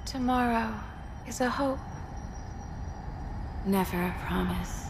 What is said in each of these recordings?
Tomorrow is a hope, never a promise.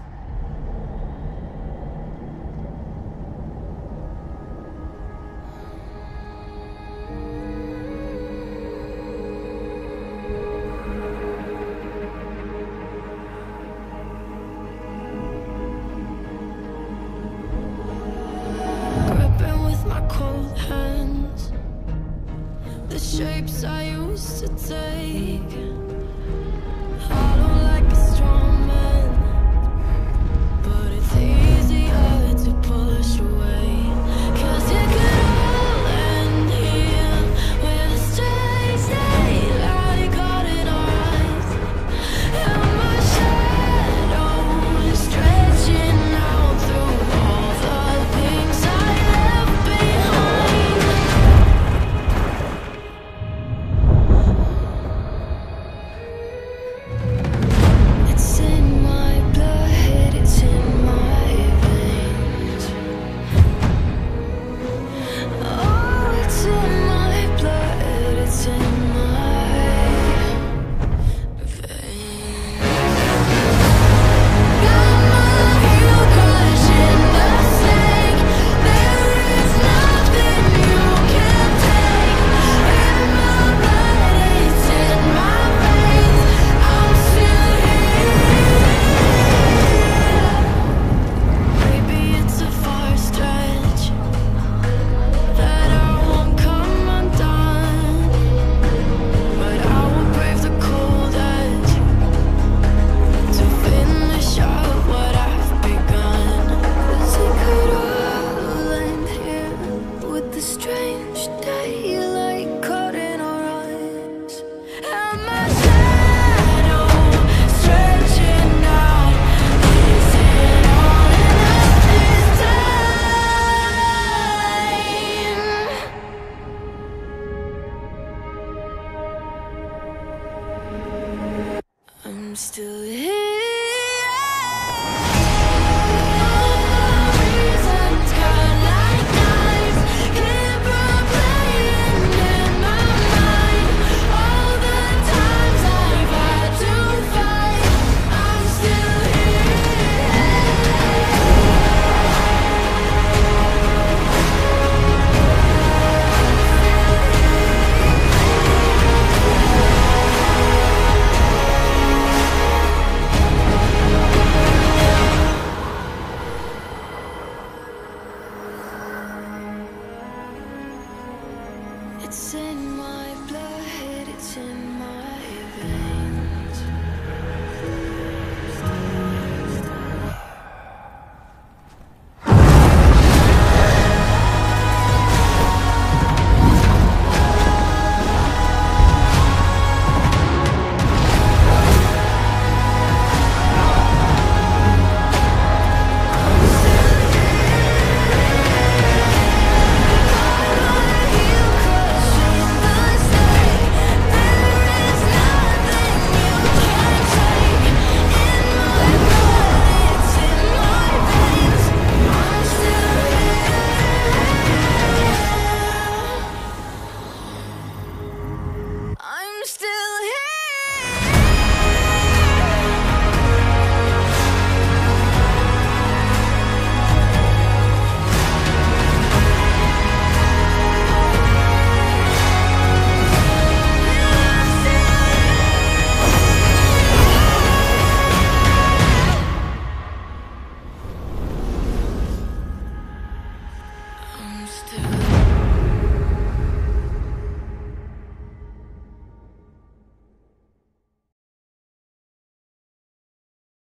Gripping with my cold hands the shapes I used to take, hollow like a strong man, but it's easier to push away. 'Cause it could all end here with a strange daylight caught in our eyes, and my shadow is stretching out through all the things I left behind. It's in my blood, it's in my veins. Oh, it's in my blood, it's in my veins. Got my heel crushing the snake. There is nothing you can take. In my blood, it's in my veins. I'm still here. Maybe it's a far stretch that I won't come undone, but I will brave the cold edge to finish up what I've begun. 'Cause it could all end here with the strange daylight caught in our eyes, and my shadow stretching out. Is it all enough this time? I'm still here.